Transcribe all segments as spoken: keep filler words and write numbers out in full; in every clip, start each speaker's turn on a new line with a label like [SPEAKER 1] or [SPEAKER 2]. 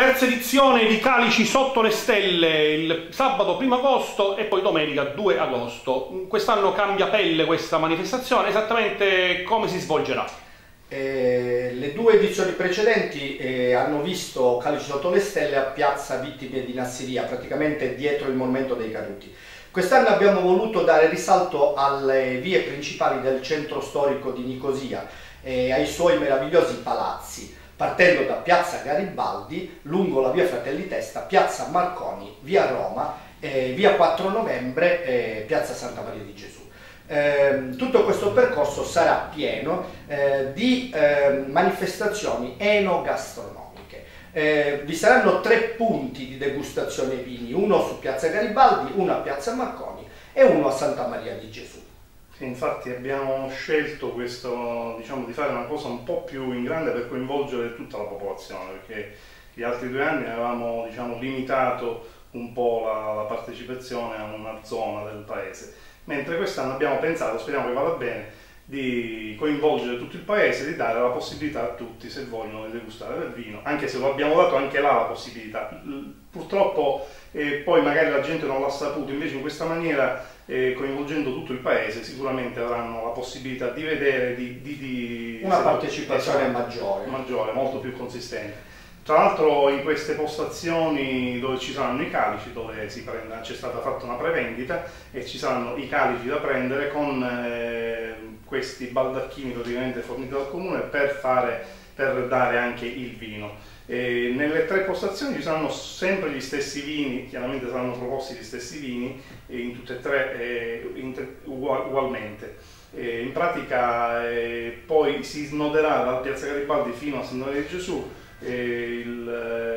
[SPEAKER 1] Terza edizione di Calici sotto le stelle, il sabato primo agosto e poi domenica due agosto. Quest'anno cambia pelle questa manifestazione, esattamente come si svolgerà?
[SPEAKER 2] Eh, le due edizioni precedenti eh, hanno visto Calici sotto le stelle a Piazza Vittime di Nassiria, praticamente dietro il Monumento dei Caduti. Quest'anno abbiamo voluto dare risalto alle vie principali del centro storico di Nicosia e ai suoi meravigliosi palazzi, partendo da Piazza Garibaldi, lungo la via Fratelli Testa, Piazza Marconi, via Roma, eh, via quattro novembre, eh, Piazza Santa Maria di Gesù. Eh, tutto questo percorso sarà pieno eh, di eh, manifestazioni enogastronomiche. Eh, vi saranno tre punti di degustazione vini, uno su Piazza Garibaldi, uno a Piazza Marconi e uno a Santa Maria di Gesù.
[SPEAKER 3] Sì, infatti abbiamo scelto questo, diciamo, di fare una cosa un po' più in grande per coinvolgere tutta la popolazione, perché gli altri due anni avevamo, diciamo, limitato un po' la, la partecipazione a una zona del paese, mentre quest'anno abbiamo pensato, speriamo che vada bene, di coinvolgere tutto il paese, di dare la possibilità a tutti, se vogliono, di degustare del vino, anche se lo abbiamo dato anche là la possibilità. Purtroppo eh, poi magari la gente non l'ha saputo, invece in questa maniera, eh, coinvolgendo tutto il paese, sicuramente avranno la possibilità di vedere di, di, di
[SPEAKER 2] una partecipazione maggiore.
[SPEAKER 3] maggiore, molto più consistente. Tra l'altro in queste postazioni dove ci saranno i calici, dove c'è stata fatta una prevendita e ci saranno i calici da prendere con eh, questi baldacchini praticamente forniti dal comune per, fare, per dare anche il vino. E nelle tre postazioni ci saranno sempre gli stessi vini, chiaramente saranno proposti gli stessi vini in tutte e tre eh, in tre, ugual, ugualmente. E in pratica eh, poi si snoderà da Piazza Garibaldi fino a Santa Maria di Gesù eh, il,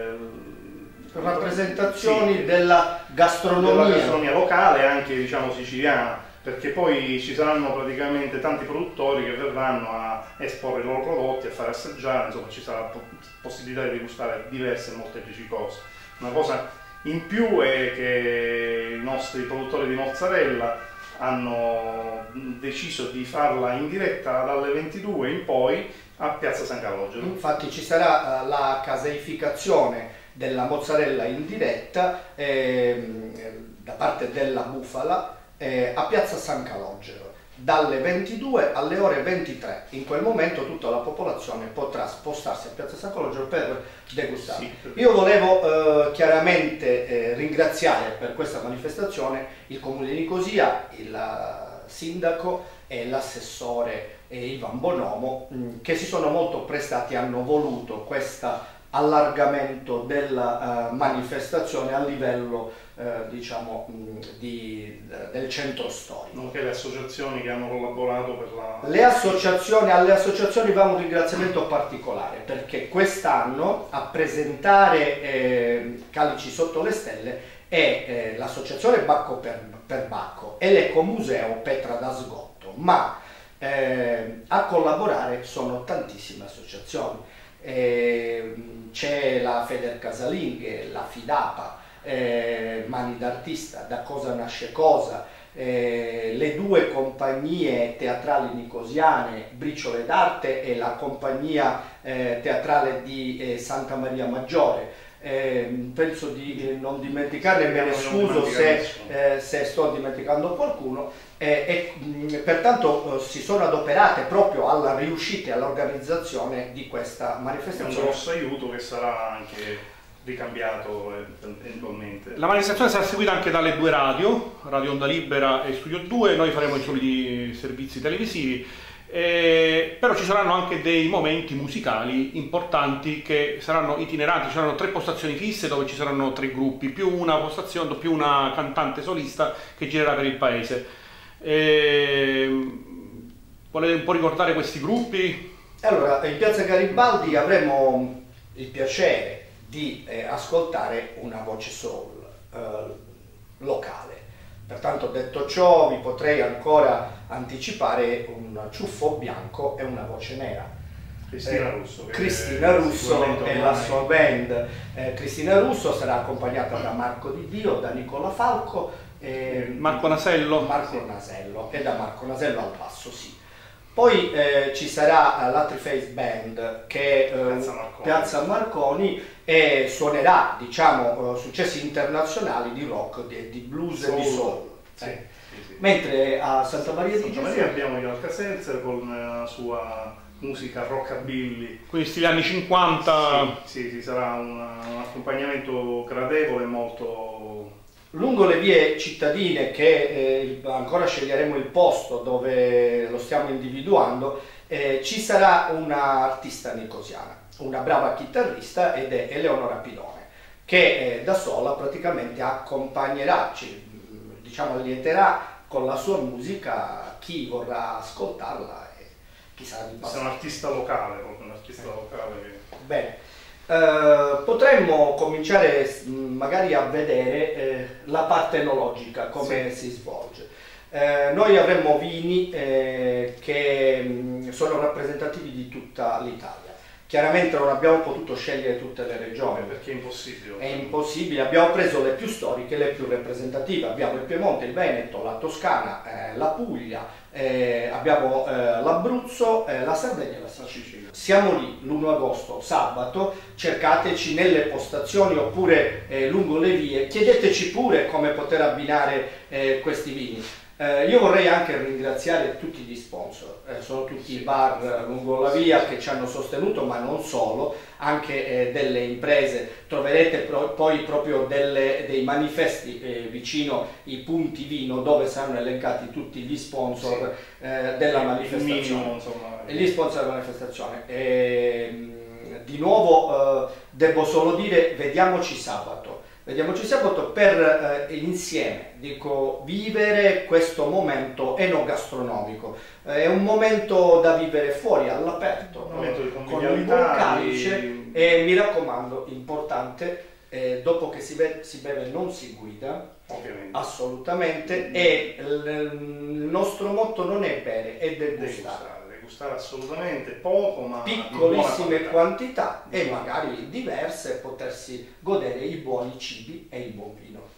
[SPEAKER 3] eh,
[SPEAKER 2] rappresentazioni sì, della gastronomia.
[SPEAKER 3] della gastronomia locale, anche diciamo siciliana, perché poi ci saranno praticamente tanti produttori che verranno a esporre i loro prodotti, a fare assaggiare, insomma ci sarà possibilità di degustare diverse e molteplici cose. Una cosa in più è che i nostri produttori di mozzarella hanno deciso di farla in diretta dalle ventidue in poi a Piazza San Calogero.
[SPEAKER 2] Infatti ci sarà uh, la caseificazione della mozzarella in diretta eh, da parte della bufala Eh, a Piazza San Calogero dalle ventidue alle ore ventitré. In quel momento tutta la popolazione potrà spostarsi a Piazza San Calogero per degustare. Sì, per... Io volevo eh, chiaramente eh, ringraziare per questa manifestazione il Comune di Nicosia, il uh, sindaco e l'assessore eh, Ivan Bonomo mh, che si sono molto prestati, hanno voluto questo allargamento della uh, manifestazione a livello Eh, diciamo mh, di, del centro storico.
[SPEAKER 3] Nonché le associazioni che hanno collaborato per la...
[SPEAKER 2] Le associazioni, alle associazioni va un ringraziamento particolare, perché quest'anno a presentare eh, Calici sotto le stelle è eh, l'associazione Bacco per, per Bacco e l'Ecomuseo Petra da Sgotto, ma eh, a collaborare sono tantissime associazioni. Eh, c'è la Feder Casalinghe, la Fidapa, Eh, Mani d'Artista, Da Cosa Nasce Cosa, eh, le due compagnie teatrali nicosiane, Briciole d'Arte e la compagnia eh, teatrale di eh, Santa Maria Maggiore. Eh, penso di eh, non dimenticarne, me ne scuso se, eh, se sto dimenticando qualcuno, eh, e mh, pertanto eh, si sono adoperate proprio alla riuscita e all'organizzazione di questa manifestazione.
[SPEAKER 3] È un grosso aiuto che sarà anche ricambiato eventualmente.
[SPEAKER 1] La manifestazione sarà seguita anche dalle due radio, Radio Onda Libera e Studio due, noi faremo i soliti servizi televisivi, eh, però ci saranno anche dei momenti musicali importanti che saranno itineranti, ci saranno tre postazioni fisse dove ci saranno tre gruppi, più una postazione, più una cantante solista che girerà per il paese. Eh, volete un po' ricordare questi gruppi?
[SPEAKER 2] Allora, in Piazza Garibaldi avremo il piacere di eh, ascoltare una voce soul eh, locale. Pertanto, detto ciò, vi potrei ancora anticipare un ciuffo bianco e una voce nera.
[SPEAKER 3] Cristina
[SPEAKER 2] eh,
[SPEAKER 3] Russo.
[SPEAKER 2] Cristina Russo e la sua band. Eh, Cristina Russo sarà accompagnata da Marco Di Dio, da Nicola Falco, eh,
[SPEAKER 1] Marco Nasello.
[SPEAKER 2] Marco Nasello e da Marco Nasello al basso, sì. Poi eh, ci sarà l'Atriface Band che è eh,
[SPEAKER 3] Piazza Marconi.
[SPEAKER 2] Piazza Marconi e suonerà, diciamo, eh, successi internazionali di rock, di, di blues
[SPEAKER 3] Soul.
[SPEAKER 2] e di soul.
[SPEAKER 3] Sì,
[SPEAKER 2] Eh.
[SPEAKER 3] sì, sì.
[SPEAKER 2] Mentre a Santa Maria di
[SPEAKER 3] Santa
[SPEAKER 2] Gesù
[SPEAKER 3] Maria abbiamo gli Alcaselzer con la sua musica rockabilly.
[SPEAKER 1] Quindi stili anni cinquanta.
[SPEAKER 3] Sì, sì, sì, sarà un, un accompagnamento gradevole e molto...
[SPEAKER 2] lungo le vie cittadine, che eh, ancora sceglieremo il posto dove lo stiamo individuando, eh, ci sarà una artista nicosiana, una brava chitarrista, ed è Eleonora Pidone, che eh, da sola praticamente accompagnerà, ci, diciamo allieterà con la sua musica chi vorrà ascoltarla e chi sarà di
[SPEAKER 3] È
[SPEAKER 2] passaggio.
[SPEAKER 3] un artista locale, proprio un artista locale che...
[SPEAKER 2] Bene. Uh, potremmo cominciare mh, magari a vedere eh, la parte enologica, come
[SPEAKER 3] Sì.
[SPEAKER 2] si svolge. Eh, noi avremo vini eh, che mh, sono rappresentativi di tutta l'Italia. Chiaramente non abbiamo potuto scegliere tutte le regioni,
[SPEAKER 3] perché è impossibile.
[SPEAKER 2] è impossibile, abbiamo preso le più storiche, le più rappresentative. Abbiamo il Piemonte, il Veneto, la Toscana, eh, la Puglia, eh, abbiamo eh, l'Abruzzo, eh, la Sardegna e la Sicilia. Siamo lì l'primo agosto, sabato, cercateci nelle postazioni oppure eh, lungo le vie, chiedeteci pure come poter abbinare eh, questi vini. Eh, io vorrei anche ringraziare tutti gli sponsor, eh, sono tutti i bar lungo la via che ci hanno sostenuto, ma non solo, anche eh, delle imprese. Troverete pro- poi proprio delle, dei manifesti eh, vicino i punti vino dove saranno elencati tutti gli sponsor eh, della manifestazione.
[SPEAKER 3] Minimo, insomma.
[SPEAKER 2] E gli sponsor della manifestazione. E, mh, di nuovo eh, devo solo dire, vediamoci sabato. Vediamoci sabato per eh, insieme, dico, vivere questo momento enogastronomico. Eh, è un momento da vivere fuori, all'aperto,
[SPEAKER 3] Un momento di
[SPEAKER 2] con un
[SPEAKER 3] convivialità,
[SPEAKER 2] buon calice
[SPEAKER 3] di-
[SPEAKER 2] e mi raccomando, importante, eh, dopo che si, be- si beve non si guida,
[SPEAKER 3] Ovviamente.
[SPEAKER 2] assolutamente, e l- il nostro motto non è bere, è degustare.
[SPEAKER 3] Degustare, degustare assolutamente poco, ma di buona
[SPEAKER 2] Piccolissime
[SPEAKER 3] qualità.
[SPEAKER 2] quantità
[SPEAKER 3] Di
[SPEAKER 2] e
[SPEAKER 3] buona
[SPEAKER 2] magari diverse, potersi godere i buoni cibi e il buon vino.